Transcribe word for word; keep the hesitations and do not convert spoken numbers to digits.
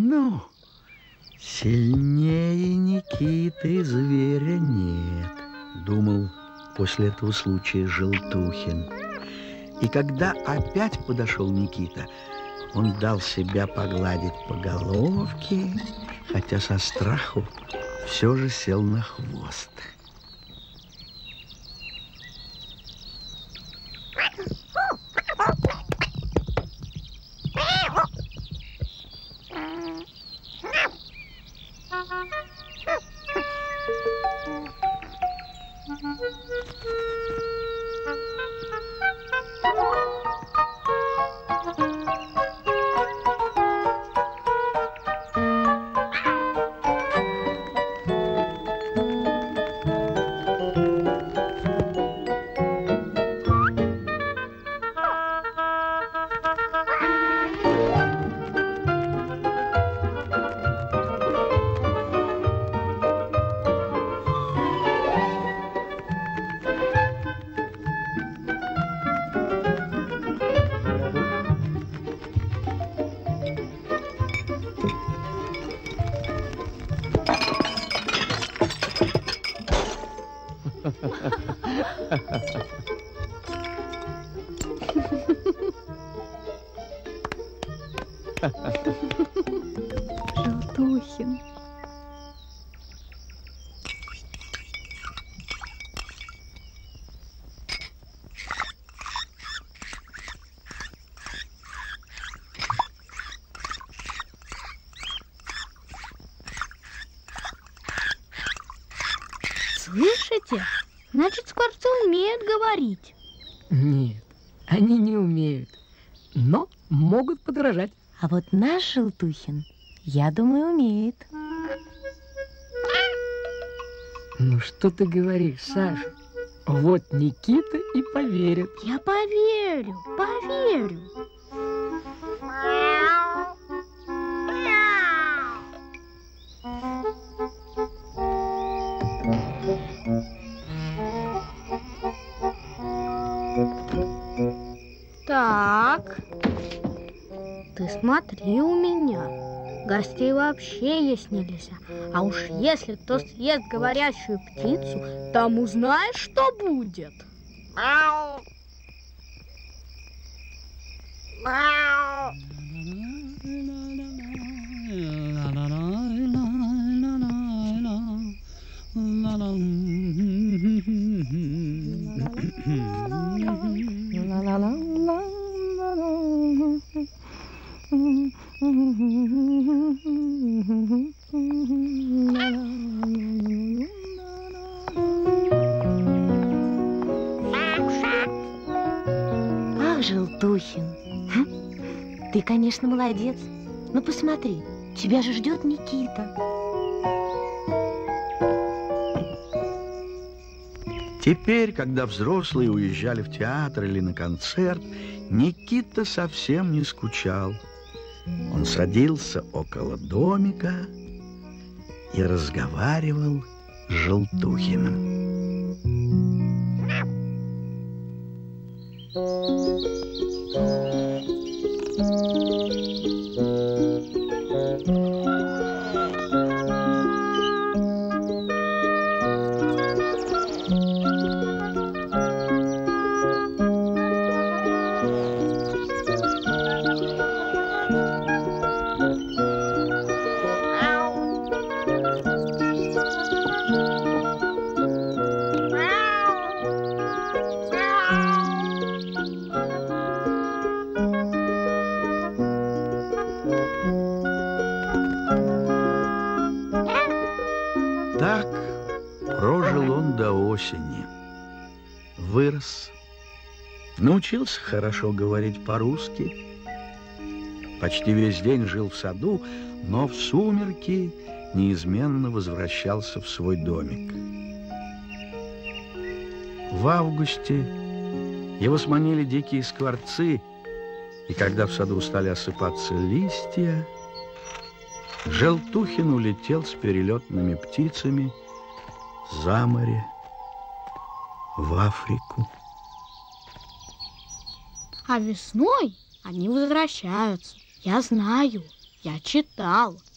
Ну, сильнее Никиты зверя нет, думал после этого случая Желтухин. И когда опять подошел Никита, он дал себя погладить по головке, хотя со страху все же сел на хвост. Желтухин. Слышите? Значит, скворцы умеют говорить. Нет, они не умеют, но могут подражать. А вот наш Желтухин, я думаю, умеет. Ну что ты говоришь, Саша? Вот Никита и поверит. Я поверю, поверю. Так, ты смотри у меня. Гостей вообще есть нельзя. А уж если кто съест говорящую птицу, тому знаешь, что будет? Мяу. Мяу. Ах, Желтухин, ты, конечно, молодец. Но посмотри, тебя же ждет Никита. Теперь, когда взрослые уезжали в театр или на концерт, Никита совсем не скучал. Он садился около домика и разговаривал с Желтухиным. Так прожил он до осени. Вырос, научился хорошо говорить по-русски. Почти весь день жил в саду, но в сумерки неизменно возвращался в свой домик. В августе его сманили дикие скворцы, и когда в саду стали осыпаться листья, Желтухин улетел с перелетными птицами за море в Африку. А весной они возвращаются. Я знаю. Я читал.